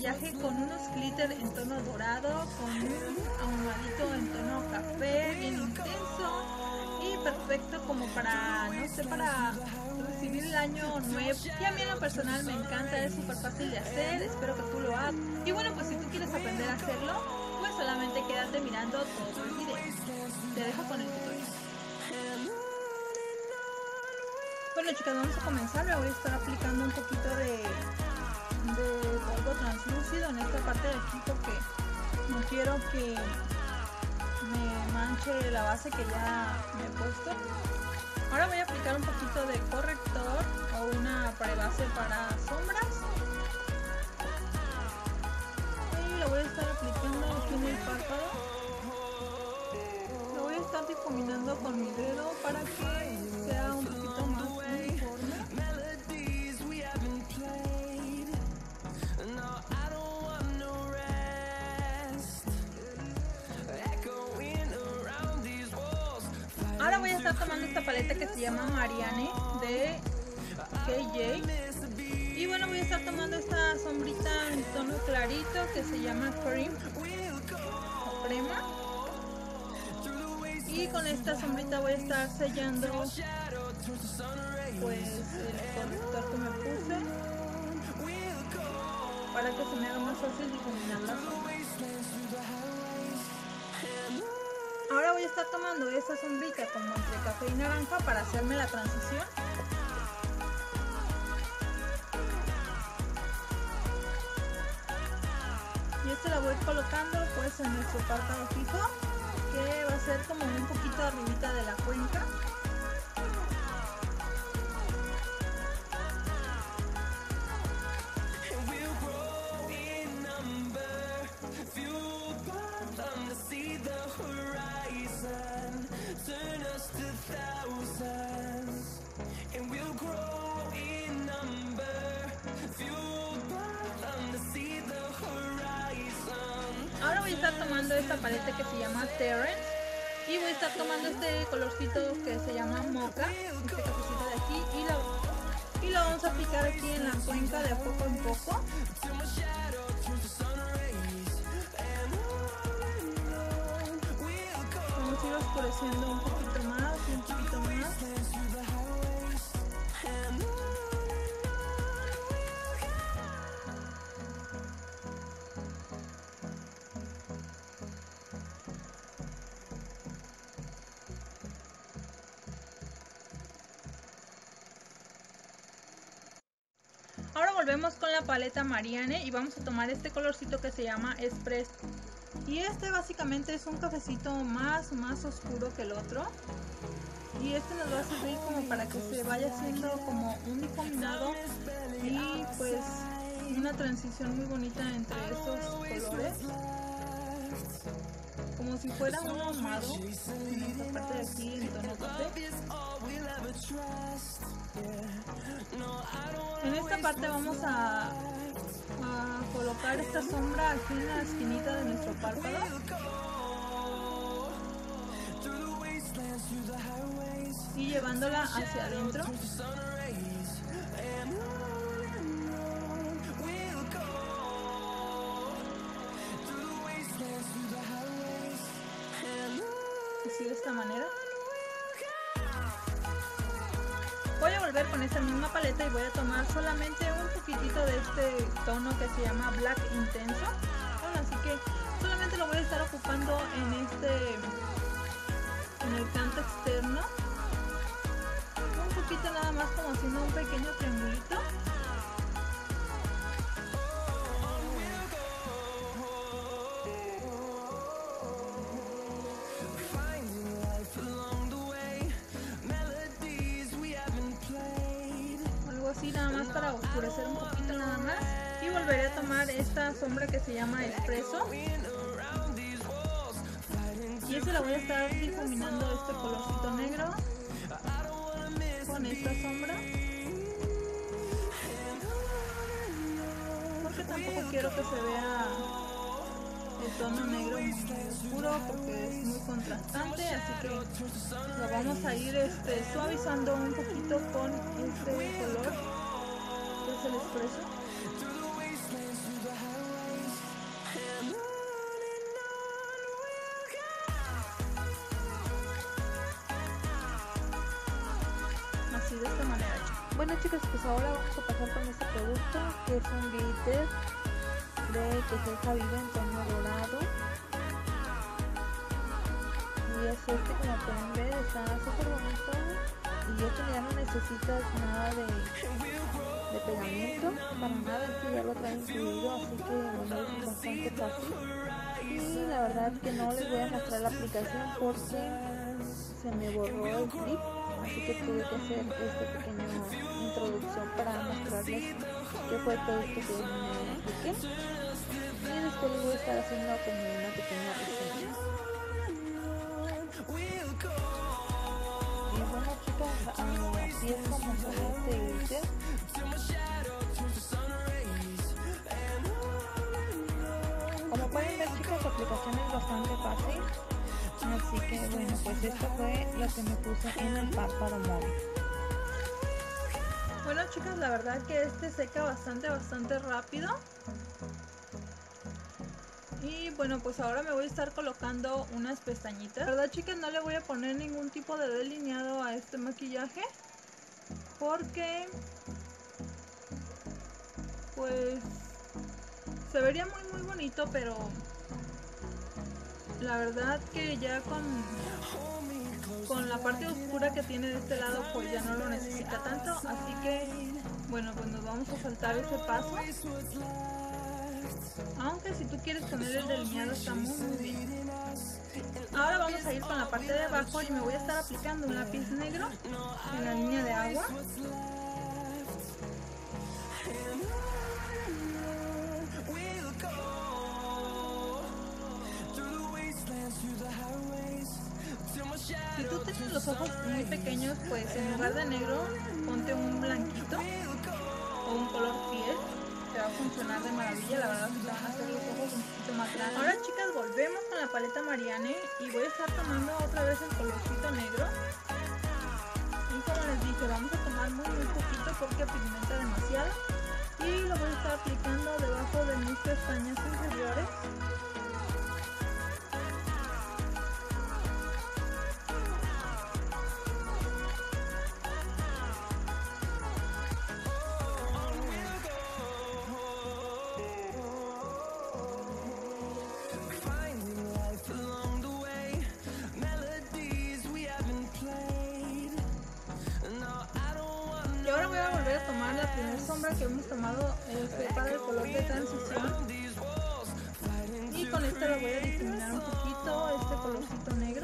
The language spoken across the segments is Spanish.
maquillaje con unos glitter en tono dorado, con un ahumadito en tono café, bien intenso y perfecto como para, no sé, para recibir el año nuevo. Y a mí en lo personal me encanta, es súper fácil de hacer, espero que tú lo hagas. Y bueno, pues si tú quieres aprender a hacerlo, pues solamente quédate mirando todo el video. Te dejo con el tutorial. Bueno chicas, vamos a comenzar. Me voy a estar aplicando un poquito de polvo translúcido en esta parte de aquí porque no quiero que me manche la base que ya me he puesto. Ahora voy a aplicar un poquito de corrector o una prebase para sombras y lo voy a estar aplicando aquí en el párpado. Lo voy a estar difuminando con mi dedo para que sea un poquito más uniforme. Ahora voy a estar tomando esta paleta que se llama Marianne de KJ. Y bueno, voy a estar tomando esta sombrita en tono clarito que se llama Cream o crema. Y con esta sombrita voy a estar sellando pues el corrector que me puse para que se me haga más fácil difuminar la sombra. Ahora voy a estar tomando esta sombrita como entre café y naranja para hacerme la transición. Y esta la voy colocando pues en nuestro párpado fijo, que va a ser como un poquito arribita de la cuenca. Ahora voy a estar tomando esta paleta que se llama Terrence y voy a estar tomando este colorcito que se llama Mocha, este cafecito de aquí, y lo vamos a aplicar aquí en la cuenca de poco en poco. Vamos a ir oscureciendo un poquito más y un poquito más. Ahora volvemos con la paleta Marianne y vamos a tomar este colorcito que se llama Espresso. Y este básicamente es un cafecito más oscuro que el otro. Y este nos va a servir como para que se vaya haciendo como un difuminado y pues una transición muy bonita entre estos colores. Como si fuera un ahumado en esta parte de aquí en tono café. En esta parte vamos a colocar esta sombra aquí en la esquinita de nuestro párpado. Y llevándola hacia adentro. Así de esta manera. Voy a volver con esta misma paleta y voy a tomar solamente un poquitito de este tono que se llama Black Intenso. Bueno, así que solamente lo voy a estar ocupando en el canto externo. Un poquito nada más, como haciendo un pequeño triangulito. Así nada más para oscurecer un poquito nada más, y volveré a tomar esta sombra que se llama Espresso y esa la voy a estar difuminando este colorcito negro con esta sombra porque tampoco quiero que se vea el tono negro muy oscuro porque es muy contrastante, así que lo vamos a ir suavizando un poquito con este color que es el Espresso. Bueno chicas, pues ahora vamos a pasar con este producto que es un glitter de que se vive en tono dorado. Y es este, como pueden ver, está súper bonito. Y esto ya no necesitas nada de pegamento, para nada, este ya lo trae incluido, así que bueno, es bastante fácil. Y la verdad que no les voy a mostrar la aplicación porque se me borró el clip, así que tuve que hacer esta pequeña introducción para mostrarles qué fue todo esto que me apliqué. Y después les voy a estar haciendo como una pequeña reseña. Y bueno chicas, así es como se ve este glitter. Como pueden ver chicas, la aplicación es bastante fácil, así que bueno, pues esto fue lo que me puse en el párpado móvil. Bueno chicas, la verdad que este seca bastante rápido. Y bueno, pues ahora me voy a estar colocando unas pestañitas. La verdad chicas, no le voy a poner ningún tipo de delineado a este maquillaje porque pues se vería muy bonito, pero la verdad que ya con la parte oscura que tiene de este lado pues ya no lo necesita tanto, así que bueno, pues nos vamos a saltar ese paso. Aunque si tú quieres poner el delineado está muy bien. Ahora vamos a ir con la parte de abajo y me voy a estar aplicando un lápiz negro en la línea de agua. Si tú tienes los ojos muy pequeños, pues en lugar de negro ponte un blanquito o un color piel. Te va a funcionar de maravilla, la verdad que te van a hacer los ojos un poquito más grandes. Ahora chicas, volvemos con la paleta Marianne y voy a estar tomando otra vez el colorcito negro. Y como les dije, vamos a tomar muy poquito porque pigmenta demasiado. Y lo voy a estar aplicando debajo de mis pestañas inferiores. Y ahora voy a volver a tomar la primera sombra que hemos tomado para el color de transición. Y con esta lo voy a difuminar un poquito, este colorcito negro.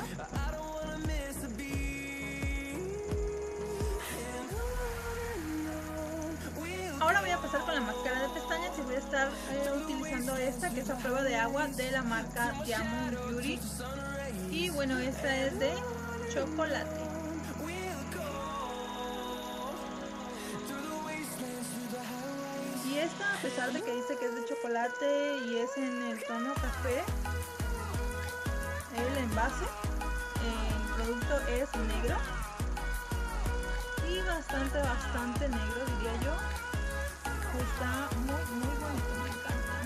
Ahora voy a pasar con la máscara de pestañas y voy a estar utilizando esta, que es a prueba de agua de la marca Diamond Beauty. Y bueno, esta es de chocolate. Y esta, a pesar de que dice que es de chocolate y es en el tono café, el envase, el producto es negro y bastante negro, diría yo. Está muy bonito, me encanta.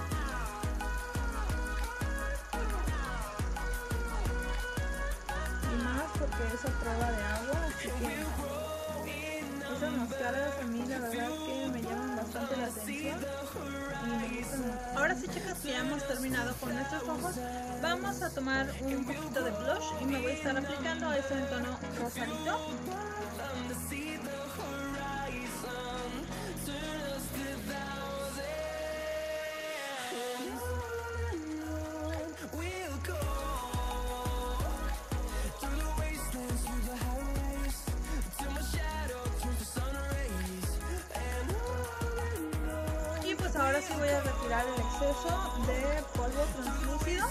Y más porque es a prueba de agua, así que esas máscaras a mí la verdad que me llaman bastante la atención y me gustan mucho. Ahora sí chicas, que ya hemos terminado con nuestros ojos, vamos a tomar un poquito de blush y me voy a estar aplicando eso en tono rosadito. Ahora sí voy a retirar el exceso de polvo translúcido.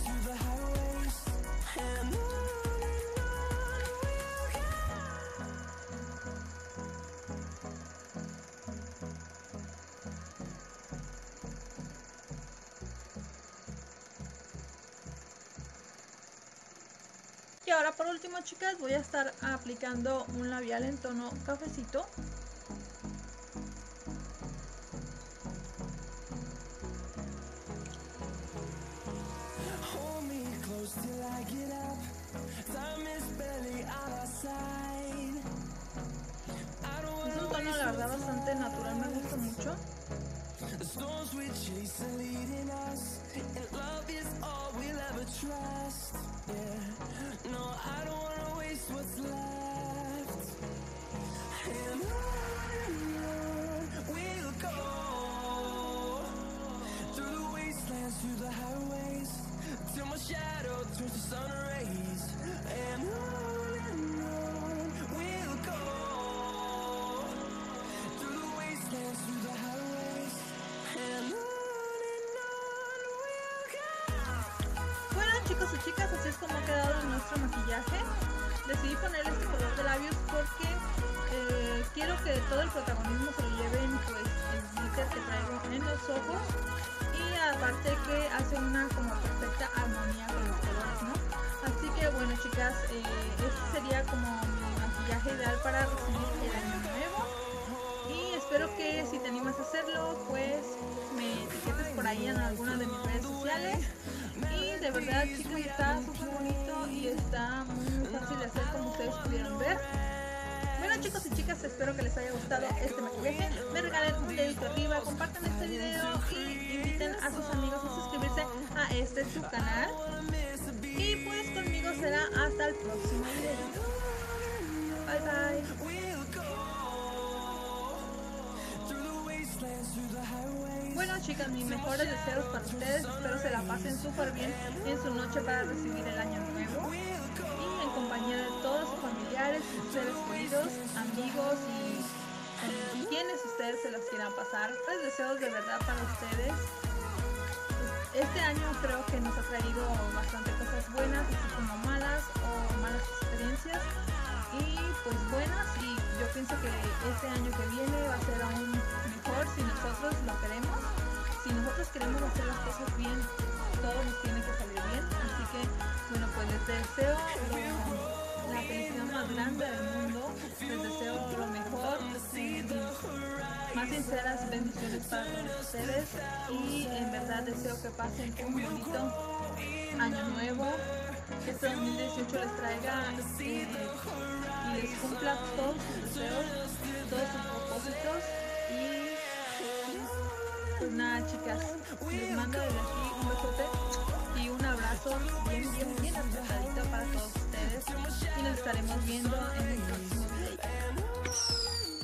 Y ahora por último chicas voy a estar aplicando un labial en tono cafecito. mucho. Bueno, chicos y chicas, así es como ha quedado nuestro maquillaje. Decidí ponerle este color de labios porque quiero que todo el protagonismo se lo lleven pues el glitter que traigo en los ojos, y aparte que hace una como perfecta armonía con los colores, ¿no? Así que bueno, chicas, este sería como mi maquillaje ideal para recibir el año nuevo, y espero que si te animas a hacerlo pues me etiquetes por ahí en alguna de mis redes sociales. Y de verdad, chicas, está súper bonito y está muy fácil de hacer, como ustedes pudieron ver. Bueno, chicos y chicas, espero que les haya gustado este maquillaje. Me regalen un dedito arriba, compartan este video y inviten a sus amigos a suscribirse a este su canal. Y pues conmigo será hasta el próximo video. Bye bye. Bueno, chicas, mis mejores deseos para ustedes. Espero se la pasen súper bien en su noche para recibir el año nuevo, y en compañía de todos sus familiares, sus seres queridos, amigos y quienes ustedes se los quieran pasar. Pues deseos de verdad para ustedes. Este año creo que nos ha traído bastante cosas buenas, así como malas o malas experiencias, y pues buenas, y yo pienso que este año que viene va a ser aún mejor si nosotros lo queremos. Si nosotros queremos hacer las cosas bien, todo nos tiene que salir bien. Así que bueno, pues les deseo la felicidad más grande del mundo, les deseo lo mejor, más sinceras bendiciones para todos ustedes, y en verdad deseo que pasen un bonito año nuevo, que este 2018 les traiga y les cumpla todos sus deseos, todos sus propósitos. Y pues nada, chicas, les mando desde aquí un besote y un abrazo bien apretadito para todos ustedes, y nos estaremos viendo en el próximo video.